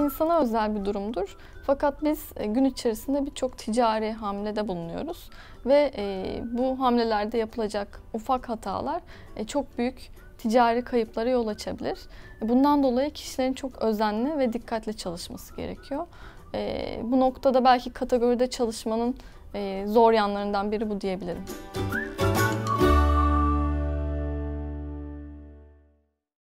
insana özel bir durumdur. Fakat biz gün içerisinde birçok ticari hamlede bulunuyoruz ve bu hamlelerde yapılacak ufak hatalar çok büyük ticari kayıplara yol açabilir. Bundan dolayı kişilerin çok özenli ve dikkatli çalışması gerekiyor. Bu noktada belki kategoride çalışmanın zor yanlarından biri bu diyebilirim.